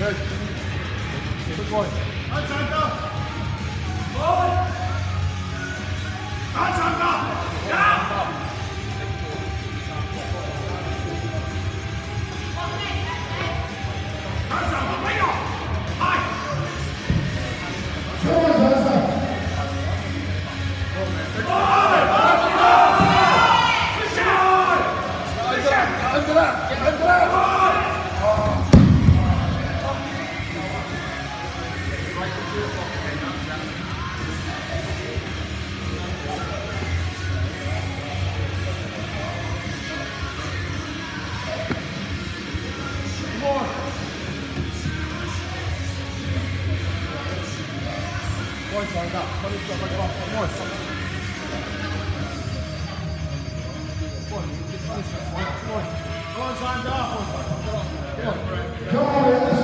Good boy. That's Zander. Boy. That's Zander. Down. That's Zander. Bring on. High. Points like that. Come on, Zander. Come on.